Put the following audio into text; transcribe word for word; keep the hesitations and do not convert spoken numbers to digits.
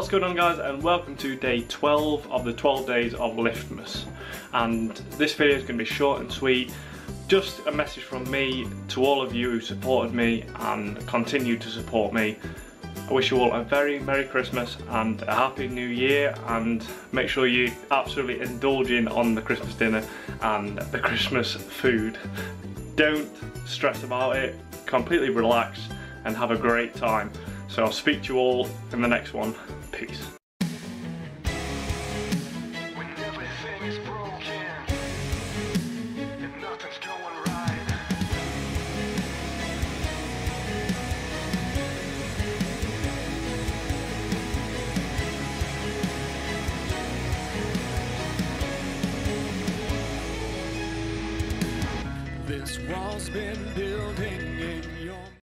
What's going on, guys, and welcome to day twelve of the twelve days of Liftmas. And this video is going to be short and sweet, just a message from me to all of you who supported me and continue to support me. I wish you all a very Merry Christmas and a Happy New Year, and make sure you absolutely indulging on the Christmas dinner and the Christmas food. Don't stress about it, completely relax and have a great time. So I'll speak to you all in the next one. Peace. This wall's been building